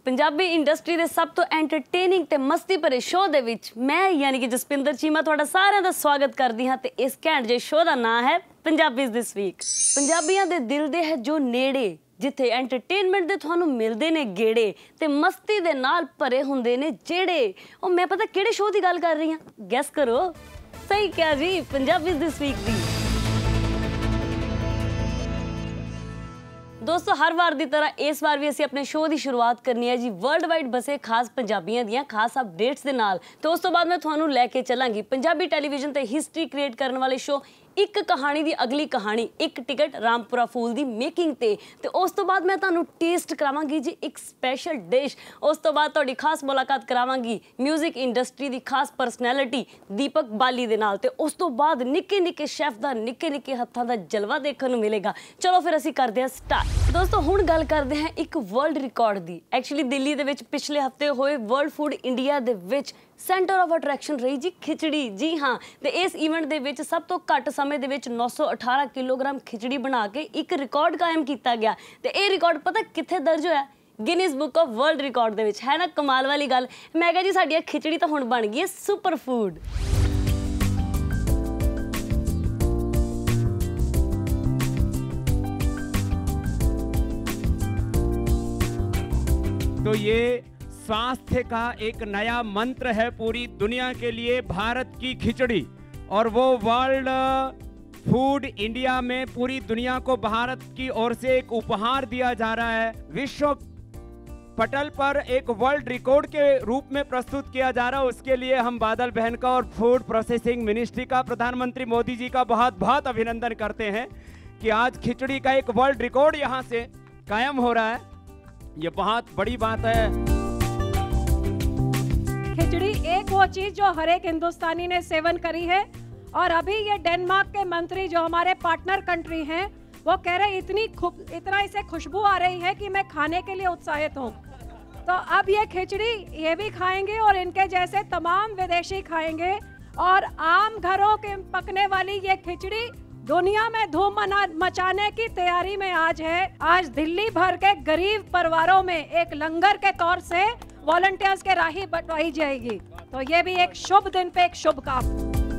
Punjabi industry के सब तो एंटरटेनिंग ते मस्ती भरे शो दे विच मैं यानी कि जसपिंदर चीमा तुहाडा सारिਆਂ ਦਾ स्वागत करदी हां ते इस घैंट जे शो का नाम है पंजाबीज़ दिस वीक। पंजाबियों के दिल दे है जो नेड़े जिथे एंटरटेनमेंट दे तुहानू मिलदे ने गेड़े ते मस्ती दे नाल भरे हुंदे ने जेड़े ओ मैं पता किहड़े शो की गल कर रही हां, गैस करो। सही क्या जी, पंजाबीज़ दिस वीक दी। दोस्तों हर बार की तरह इस बार भी असी अपने शो की शुरुआत करनी है जी वर्ल्ड वाइड बसे खास पंजाबियों दियां खास अपडेट्स के नाल। तो उस तो बाद मैं तुहानू लैके चलांगी पंजाबी टेलीविजन ते हिस्ट्री क्रिएट करने वाले शो एक कहानी दी अगली कहानी एक टिकट रामपुरा फूल दी मेकिंग ते उस तो बाद मैं तुहानू टेस्ट करावांगी जी एक स्पैशल डिश। उस तो बाद तुहाडी खास मुलाकात करावांगी म्यूजिक इंडस्ट्री दी खास परसनैलिटी दीपक बाली दे नाल ते उस तो बाद निक्के निक्के शैफ दा निक्के निक्के हत्थां दा जलवा देखने नू मिलेगा। चलो फिर असी करते हैं स्टार्ट। दोस्तों हुण गल करते हैं एक वर्ल्ड रिकॉर्ड दी। एक्चुअली दिल्ली दे विच पिछले हफ्ते होए वर्ल्ड फूड इंडिया दे विच सेंटर ऑफ अट्रैक्शन रही जी खिचड़ी। जी हाँ, तो इस इवेंट दे विच सब तो घट समय दे विच 918 किलोग्राम खिचड़ी बना के एक रिकॉर्ड कायम किया गया। तो ये रिकॉर्ड पता कित्थे दर्ज होया? Guinness book of world record दे विच। है ना कमाल वाली गल। मैं कहा जी साडी खिचड़ी तो हुण बन गई है सुपर फूड। तो ये स्वास्थ्य का एक नया मंत्र है पूरी दुनिया के लिए, भारत की खिचड़ी। और वो वर्ल्ड फूड इंडिया में पूरी दुनिया को भारत की ओर से एक उपहार दिया जा रहा है। विश्व पटल पर एक वर्ल्ड रिकॉर्ड के रूप में प्रस्तुत किया जा रहा है। उसके लिए हम बादल बहन का और फूड प्रोसेसिंग मिनिस्ट्री का, प्रधानमंत्री मोदी जी का बहुत बहुत अभिनंदन करते हैं कि आज खिचड़ी का एक वर्ल्ड रिकॉर्ड यहाँ से कायम हो रहा है। ये बहुत बड़ी बात है। खिचड़ी एक वो चीज जो हर एक हिंदुस्तानी ने सेवन करी है और अभी ये डेनमार्क के मंत्री जो हमारे पार्टनर कंट्री हैं वो कह रहे इतना इसे खुशबू आ रही है कि मैं खाने के लिए उत्साहित हूँ। तो अब ये खिचड़ी ये भी खाएंगे और इनके जैसे तमाम विदेशी खाएंगे और आम घरों के पकने वाली ये खिचड़ी दुनिया में धूम मचाने की तैयारी में आज है। आज दिल्ली भर के गरीब परिवारों में एक लंगर के तौर से वॉलंटियर्स के राही बंटवाई जाएगी। तो ये भी एक शुभ दिन पे एक शुभ काम।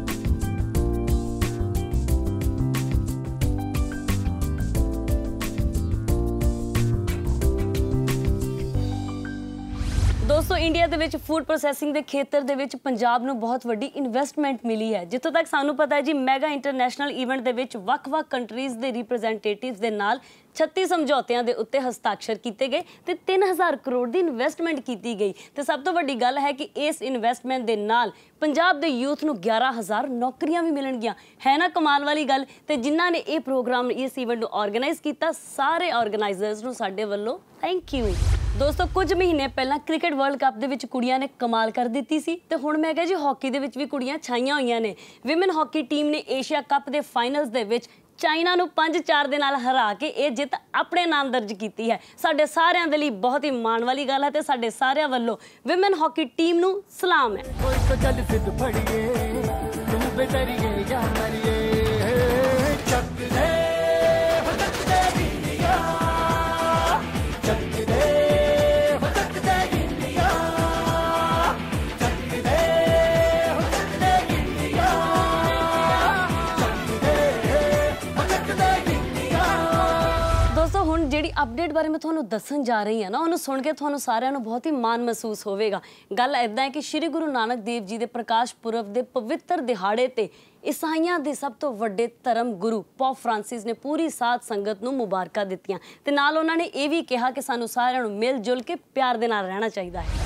दोस्तों इंडिया दे विच फूड प्रोसैसिंग के खेतर दे विच पंजाब नूं बहुत वड्डी इन्वेस्टमेंट मिली है। जितों तक सानू पता है जी मैगा इंटरनेशनल इवेंट दे विच वख-वख कंट्रीज़ दे रिप्रजेंटेटिव्स दे नाल 36 समझौतियां दे उत्ते हस्ताक्षर किए गए ते 3000 करोड़ की इन्वेस्टमेंट की गई। तो सब तो वड्डी गल है कि इस इन्वेस्टमेंट दे नाल पंजाब दे यूथ नूं 11000 नौकरियां भी मिलणगियां। है ना कमाल वाली गल। ते जिन्हां ने ये प्रोग्राम इस इवेंट नूं ऑर्गेनाइज किया सारे ऑर्गेनाइजर्स नूं साडे वल्लों थैंक यू। दोस्तों कुछ महीने पहला क्रिकेट वर्ल्ड कप दे विच कुड़ियां ने कमाल कर दी सी ते हुण मैं कहा जी हॉकी दे विच भी कुड़ियां छाईयां होईयां ने। विमेन हॉकी टीम ने एशिया कप दे फाइनल्स दे विच चाइना नूं 5-4 दे नाल हरा के ये जित अपने नाम दर्ज की है। साडे सारियां दे लई बहुत ही माण वाली गल है ते साडे सारियां वल्लों विमेन हॉकी टीम नूं सलाम है। अपडेट बारे में तुहानू दसन जा रही है ना, उन्होंने सुन के तुहानू सारिਆਂ ਨੂੰ बहुत ही मान महसूस होवेगा। गल इदां है कि श्री गुरु नानक देव जी के प्रकाश पुरब के पवित्र दिहाड़े ते ईसाइयां दे सब तो वड्डे धर्म गुरु पोप फ्रांसिस ने पूरी साध संगत नूं मुबारकां दित्तियां ते नाल उन्होंने ये भी कहा कि सानू सारिਆਂ ਨੂੰ मिल जुल के प्यार दे नाल रहना चाहिए है।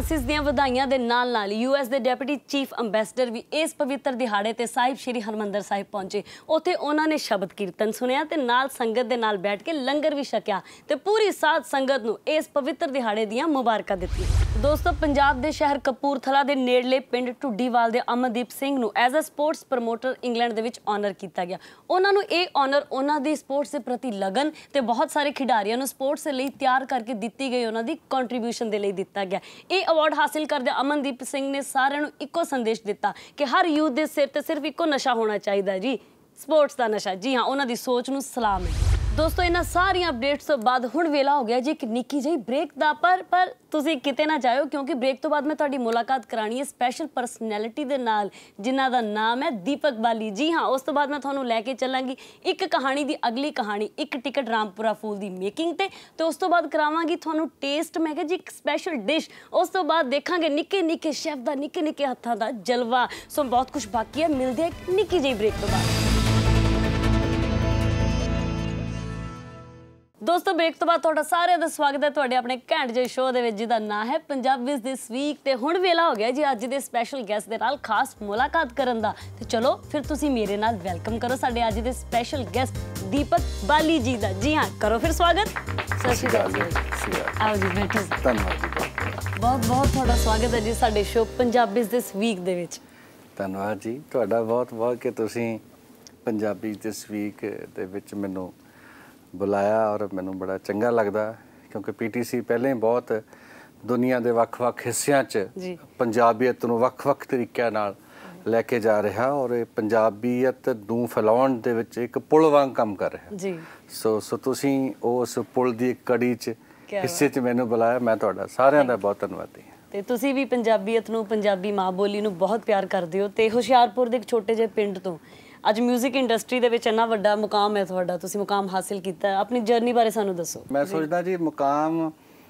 ਫਰਾਂਸਿਸ ਦੀਆਂ ਵਧਾਈਆਂ ਦੇ ਨਾਲ ਯੂਐਸ ਦੇ ਡਿਪਟੀ ਚੀਫ ਅੰਬੈਸਡਰ ਵੀ ਇਸ ਪਵਿੱਤਰ ਦਿਹਾੜੇ ਤੇ ਸਾਹਿਬ ਸ਼੍ਰੀ ਹਰਮੰਦਰ ਸਾਹਿਬ ਪਹੁੰਚੇ। ਉੱਥੇ ਉਹਨਾਂ ਨੇ ਸ਼ਬਦ ਕੀਰਤਨ ਸੁਣਿਆ ਤੇ ਨਾਲ ਸੰਗਤ ਦੇ ਨਾਲ ਬੈਠ ਕੇ ਲੰਗਰ ਵੀ ਛਕਿਆ ਤੇ ਪੂਰੀ ਸਾਧ ਸੰਗਤ ਨੂੰ ਇਸ ਪਵਿੱਤਰ ਦਿਹਾੜੇ ਦੀਆਂ ਮੁਬਾਰਕਾਂ ਦਿੱਤੀਆਂ। ਦੋਸਤੋ, ਪੰਜਾਬ ਦੇ ਸ਼ਹਿਰ ਕਪੂਰਥਲਾ ਦੇ ਨੇੜਲੇ ਪਿੰਡ ਢੁੱਡੀਵਾਲ ਦੇ ਅਮਨਦੀਪ ਸਿੰਘ ਨੂੰ as a sports promoter England ਦੇ ਵਿੱਚ ਆਨਰ ਕੀਤਾ ਗਿਆ। ਉਹਨਾਂ ਨੂੰ ਇਹ ਆਨਰ ਉਹਨਾਂ ਦੀ ਸਪੋਰਟਸ ਦੇ ਪ੍ਰਤੀ ਲਗਨ ਤੇ ਬਹੁਤ ਸਾਰੇ ਖਿਡਾਰੀਆਂ ਨੂੰ ਸਪੋਰਟਸ ਲਈ ਤਿਆਰ ਕਰਕੇ ਦਿੱਤੀ ਗਈ ਉਹਨਾਂ ਦੀ ਕੰਟਰੀਬਿਊਸ਼ਨ ਦੇ ਲਈ ਦਿੱਤਾ ਗਿਆ। ਇਹ ਅਵਾਰਡ ਹਾਸਿਲ ਕਰਦੇ ਅਮਨਦੀਪ ਸਿੰਘ ਨੇ ਸਾਰਿਆਂ ਨੂੰ ਇੱਕੋ ਸੰਦੇਸ਼ ਦਿੱਤਾ ਕਿ ਹਰ ਯੂਥ ਦੇ ਸਿਰ ਤੇ ਸਿਰਫ ਇੱਕੋ ਨਸ਼ਾ ਹੋਣਾ ਚਾਹੀਦਾ ਜੀ, ਸਪੋਰਟਸ ਦਾ ਨਸ਼ਾ। ਜੀ ਹਾਂ, ਉਹਨਾਂ ਦੀ ਸੋਚ ਨੂੰ ਸਲਾਮ ਹੈ। ਦੋਸਤੋ, ਇਹਨਾਂ ਸਾਰੀਆਂ ਅਪਡੇਟਸ ਤੋਂ ਬਾਅਦ ਹੁਣ ਵੇਲਾ ਹੋ ਗਿਆ ਜੀ ਇੱਕ ਨਿੱਕੀ ਜਿਹੀ ਬ੍ਰੇਕ ਦਾ, ਪਰ ਤੁਸੀਂ ਕਿਤੇ ਨਾ ਜਾਇਓ ਕਿਉਂਕਿ ਬ੍ਰੇਕ ਤੋਂ ਬਾਅਦ ਮੈਂ ਤੁਹਾਡੀ ਮੁਲਾਕਾਤ ਕਰਾਣੀ ਹੈ ਸਪੈਸ਼ਲ ਪਰਸਨੈਲਿਟੀ ਦੇ ਨਾਲ ਜਿਨ੍ਹਾਂ ਦਾ ਨਾਮ ਹੈ ਦੀਪਕ ਬਾਲੀ। ਜੀ ਹਾਂ, ਉਸ ਤੋਂ ਬਾਅਦ ਮੈਂ ਤੁਹਾਨੂੰ ਲੈ ਕੇ ਚੱਲਾਂਗੀ ਇੱਕ ਕਹਾਣੀ ਦੀ ਅਗਲੀ ਕਹਾਣੀ, ਇੱਕ ਟਿਕਟ ਰਾਮਪੁਰਾ ਫੂਲ ਦੀ ਮੇਕਿੰਗ ਤੇ ਉਸ ਤੋਂ ਬਾਅਦ ਕਰਾਵਾਂਗੀ ਤੁਹਾਨੂੰ ਟੇਸਟ, ਮੈਂ ਕਿਹਾ ਜੀ ਇੱਕ ਸਪੈਸ਼ਲ ਡਿਸ਼। ਉਸ ਤੋਂ ਬਾਅਦ ਦੇਖਾਂਗੇ ਨਿੱਕੇ ਨਿੱਕੇ ਸ਼ੈਫ ਦਾ ਨਿੱਕੇ ਨਿੱਕੇ ਹੱਥਾਂ ਦਾ ਜਲਵਾ। ਸੋ ਬਹੁਤ ਕੁਝ ਬਾਕੀ ਹੈ, ਮਿਲਦੇ ਹਾਂ ਇੱਕ ਨਿੱਕੀ ਜਿਹੀ ਬ੍ਰੇਕ ਤੋਂ ਬਾਅਦ। ਦੋਸਤੋ, ਬ੍ਰੇਕ ਤੋਂ ਬਾਅਦ ਤੁਹਾਡਾ ਸਾਰਿਆਂ ਦਾ ਸਵਾਗਤ ਹੈ ਤੁਹਾਡੇ ਆਪਣੇ ਘੈਂਟ ਜਿਹੇ ਸ਼ੋਅ ਦੇ ਵਿੱਚ ਜਿਹਦਾ ਨਾਂ ਹੈ ਪੰਜਾਬੀਜ਼ ਦਿਸ ਵੀਕ। ਤੇ ਹੁਣ ਵੇਲਾ ਹੋ ਗਿਆ ਜੀ ਅੱਜ ਦੇ ਸਪੈਸ਼ਲ ਗੈਸਟ ਦੇ ਨਾਲ ਖਾਸ ਮੁਲਾਕਾਤ ਕਰਨ ਦਾ। ਤੇ ਚਲੋ ਫਿਰ ਤੁਸੀਂ ਮੇਰੇ ਨਾਲ ਵੈਲਕਮ ਕਰੋ ਸਾਡੇ ਅੱਜ ਦੇ ਸਪੈਸ਼ਲ ਗੈਸਟ ਦੀਪਕ ਬਾਲੀ ਜੀ ਦਾ। ਜੀ ਹਾਂ, ਕਰੋ ਫਿਰ ਸਵਾਗਤ। ਸਤਿ ਸ਼੍ਰੀ ਅਕਾਲ ਜੀ। ਆਓ ਜੀ, ਬੈਠੋ। ਧੰਨਵਾਦ ਜੀ, ਬਹੁਤ ਬਹੁਤ ਤੁਹਾਡਾ ਸਵਾਗਤ ਹੈ ਜੀ ਸਾਡੇ ਸ਼ੋਅ ਪੰਜਾਬੀਜ਼ ਦਿਸ ਵੀਕ ਦੇ ਵਿੱਚ। ਧੰਨਵਾਦ ਜੀ ਤੁਹਾਡਾ ਬਹੁਤ ਬਹੁਤ ਕਿ ਤੁਸੀਂ ਪੰਜਾਬੀ ਦਿਸ ਵੀਕ ਦੇ ਵਿੱਚ ਮੈਨੂੰ ਬੁਲਾਇਆ ਔਰ ਮੈਨੂੰ ਬੜਾ ਚੰਗਾ ਲੱਗਦਾ ਕਿਉਂਕਿ ਪੀਟੀਸੀ ਪਹਿਲਾਂ ਹੀ ਬਹੁਤ ਦੁਨੀਆ ਦੇ ਵੱਖ-ਵੱਖ ਹਿੱਸਿਆਂ 'ਚ ਪੰਜਾਬੀਅਤ ਨੂੰ ਵੱਖ-ਵੱਖ ਤਰੀਕਿਆਂ ਨਾਲ ਲੈ ਕੇ ਜਾ ਰਿਹਾ ਔਰ ਇਹ ਪੰਜਾਬੀਅਤ ਨੂੰ ਫੈਲਾਉਣ ਦੇ ਵਿੱਚ ਇੱਕ ਪੁਲ ਵਾਂਗ ਕੰਮ ਕਰ ਰਿਹਾ ਜੀ। ਸੋ ਤੁਸੀਂ ਉਸ ਪੁਲ ਦੀ ਇੱਕ ਕੜੀ 'ਚ ਹਿੱਸੇ 'ਚ ਮੈਨੂੰ ਬੁਲਾਇਆ, ਮੈਂ ਤੁਹਾਡਾ ਸਾਰਿਆਂ ਦਾ ਬਹੁਤ ਧੰਨਵਾਦੀ ਹਾਂ। ਤੇ ਤੁਸੀਂ ਵੀ ਪੰਜਾਬੀਅਤ ਨੂੰ, ਪੰਜਾਬੀ ਮਾਂ ਬੋਲੀ ਨੂੰ ਬਹੁਤ ਪਿਆਰ ਕਰਦੇ ਹੋ ਤੇ ਹੁਸ਼ਿਆਰਪੁਰ ਦੇ ਇੱਕ ਛੋਟੇ ਜਿਹੇ ਪਿੰਡ ਤੋਂ ਅੱਜ ਮਿਊਜ਼ਿਕ ਇੰਡਸਟਰੀ ਦੇ ਵਿੱਚ ਇੰਨਾ ਵੱਡਾ ਮੁਕਾਮ ਹੈ ਤੁਹਾਡਾ, ਤੁਸੀਂ ਮੁਕਾਮ ਹਾਸਿਲ ਕੀਤਾ ਹੈ। ਆਪਣੀ ਜਰਨੀ ਬਾਰੇ ਸਾਨੂੰ ਦੱਸੋ। ਮੈਂ ਸੋਚਦਾ ਜੀ ਮੁਕਾਮ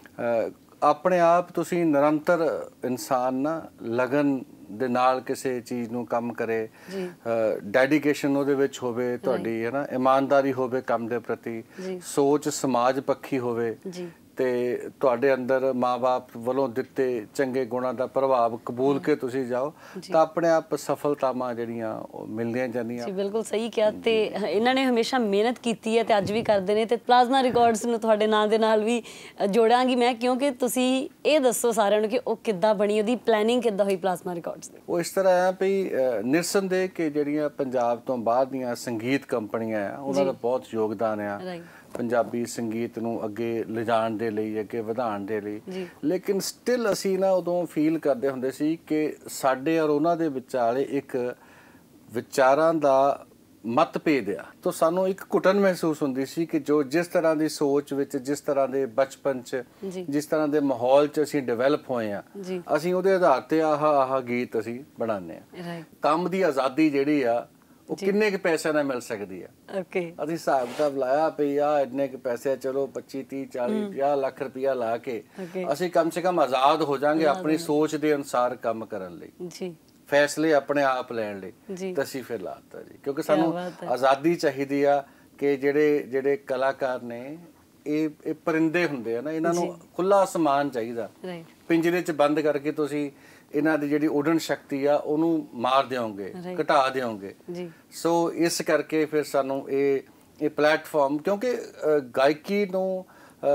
ਆਪਣੇ ਆਪ ਤੁਸੀਂ ਨਿਰੰਤਰ ਇਨਸਾਨ ਨਾ ਲਗਨ ਦੇ ਨਾਲ ਕਿਸੇ ਚੀਜ਼ ਨੂੰ ਕੰਮ ਕਰੇ, ਡੈਡੀਕੇਸ਼ਨ ਉਹਦੇ ਵਿੱਚ ਹੋਵੇ ਤੁਹਾਡੀ, ਹੈ ਨਾ, ਇਮਾਨਦਾਰੀ ਹੋਵੇ ਕੰਮ ਦੇ ਪ੍ਰਤੀ, ਸੋਚ ਸਮਾਜ ਪੱਖੀ ਹੋਵੇ ਤੇ ਤੁਹਾਡੇ ਅੰਦਰ ਮਾਂ-ਬਾਪ ਵੱਲੋਂ ਦਿੱਤੇ ਚੰਗੇ ਗੁਣਾਂ ਦਾ ਪ੍ਰਭਾਵ ਕਬੂਲ ਕੇ ਤੁਸੀਂ ਜਾਓ ਤਾਂ ਆਪਣੇ ਆਪ ਸਫਲਤਾਵਾਂ ਜਿਹੜੀਆਂ ਉਹ ਮਿਲਦੀਆਂ ਜਾਂਦੀਆਂ। ਜੀ ਬਿਲਕੁਲ ਸਹੀ ਕਿਹਾ। ਤੇ ਇਹਨਾਂ ਨੇ ਹਮੇਸ਼ਾ ਮਿਹਨਤ ਕੀਤੀ ਹੈ ਤੇ ਅੱਜ ਵੀ ਕਰਦੇ ਨੇ ਤੇ ਪਲਾਜ਼ਮਾ ਰਿਕਾਰਡਸ ਨੂੰ ਤੁਹਾਡੇ ਨਾਂ ਦੇ ਨਾਲ ਵੀ ਜੋੜਾਂਗੀ ਮੈਂ, ਕਿਉਂਕਿ ਤੁਸੀਂ ਇਹ ਦੱਸੋ ਸਾਰਿਆਂ ਨੂੰ ਕਿ ਉਹ ਕਿੱਦਾਂ ਬਣੀ, ਉਹਦੀ ਪਲੈਨਿੰਗ ਕਿੱਦਾਂ ਹੋਈ ਪਲਾਜ਼ਮਾ ਰਿਕਾਰਡਸ ਦੀ। ਉਹ ਇਸ ਤਰ੍ਹਾਂ ਆ ਵੀ ਨਿਰਸੰਦੇਹ ਕਿ ਜਿਹੜੀਆਂ ਪੰਜਾਬ ਤੋਂ ਬਾਹਰ ਦੀਆਂ ਸੰਗੀਤ ਕੰਪਨੀਆਂ ਆ ਉਹਨਾਂ ਦਾ ਬਹੁਤ ਯੋਗਦਾਨ ਆ ਪੰਜਾਬੀ ਸੰਗੀਤ ਨੂੰ ਅੱਗੇ ਲਿਜਾਣ ਦੇ ਲਈ, ਅੱਗੇ ਵਧਾਉਣ ਦੇ ਲਈ। ਲੇਕਿਨ ਸਟਿਲ ਅਸੀਂ ਨਾ ਉਦੋਂ ਫੀਲ ਕਰਦੇ ਹੁੰਦੇ ਸੀ ਕਿ ਸਾਡੇ ਔਰ ਉਹਨਾਂ ਦੇ ਵਿਚਾਲੇ ਇੱਕ ਵਿਚਾਰਾਂ ਦਾ ਮਤਭੇਦ ਆ, ਤਾਂ ਸਾਨੂੰ ਇੱਕ ਘੁਟਨ ਮਹਿਸੂਸ ਹੁੰਦੀ ਸੀ ਕਿ ਜੋ ਜਿਸ ਤਰ੍ਹਾਂ ਦੀ ਸੋਚ ਵਿੱਚ, ਜਿਸ ਤਰ੍ਹਾਂ ਦੇ ਬਚਪਨ 'ਚ, ਜਿਸ ਤਰ੍ਹਾਂ ਦੇ ਮਾਹੌਲ 'ਚ ਅਸੀਂ ਡਿਵੈਲਪ ਹੋਏ ਆ, ਅਸੀਂ ਉਹਦੇ ਆਧਾਰ ਤੇ ਆਹ ਗੀਤ ਅਸੀਂ ਬਣਾਉਂਦੇ ਆ। ਕੰਮ ਦੀ ਆਜ਼ਾਦੀ ਜਿਹੜੀ ਆ ਉਹ ਕਿੰਨੇ ਕੁ ਪੈਸੇ ਨਾਲ ਮਿਲ ਸਕਦੀ ਆ। ਅਸੀਂ ਹਿਸਾਬ ਕਿਤਾਬ ਲਾਇਆ ਪਈ ਆ ਇੰਨੇ ਕੁ ਪੈਸੇ, ਚਲੋ 25 30 40 50 ਲੱਖ ਰੁਪਇਆ ਲਾ ਕੇ ਅਸੀਂ ਕਮ ਸੇ ਕਮ ਆਜ਼ਾਦ ਹੋ ਜਾਾਂਗੇ ਆਪਣੀ ਸੋਚ ਦੇ ਅਨੁਸਾਰ ਕੰਮ ਕਰਨ ਲਈ, ਫੈਸਲੇ ਆਪਣੇ ਆਪ ਲੈਣ ਲਈ। ਤਾਂ ਅਸੀਂ ਫਿਰ ਲਾਤਾ ਜੀ ਕਿਉਂਕਿ ਸਾਨੂੰ ਆਜ਼ਾਦੀ ਚਾਹੀਦੀ ਆ ਕਿ ਜਿਹੜੇ ਕਲਾਕਾਰ ਨੇ ਇਹ ਪਰਿੰਦੇ ਹੁੰਦੇ ਆ ਨਾ, ਇਹਨਾਂ ਨੂੰ ਖੁੱਲਾ ਅਸਮਾਨ ਚਾਹੀਦਾ। ਪਿੰਜਰੇ 'ਚ ਬੰਦ ਕਰਕੇ ਤੁਸੀਂ ਇਹਨਾਂ ਦੀ ਜਿਹੜੀ ਉਡਣ ਸ਼ਕਤੀ ਆ ਉਹਨੂੰ ਮਾਰ ਦਿਓਗੇ, ਘਟਾ ਦਿਓਗੇ। ਸੋ ਇਸ ਕਰਕੇ ਫਿਰ ਸਾਨੂੰ ਇਹ ਪਲੇਟਫਾਰਮ, ਕਿਉਂਕਿ ਗਾਇਕੀ ਨੂੰ